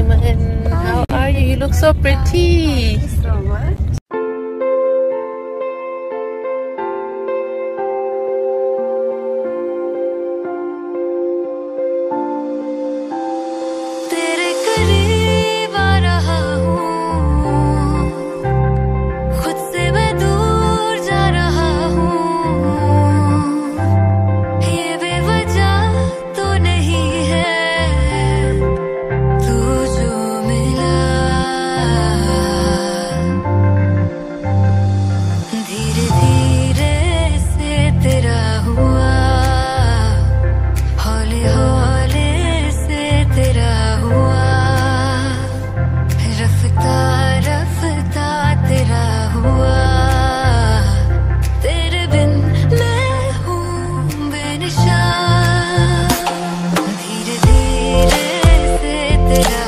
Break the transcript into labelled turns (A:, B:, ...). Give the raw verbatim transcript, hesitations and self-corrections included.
A: Aiman. How are you? You look so pretty.
B: Thank you so much.
C: धीरे धीरे से तेरा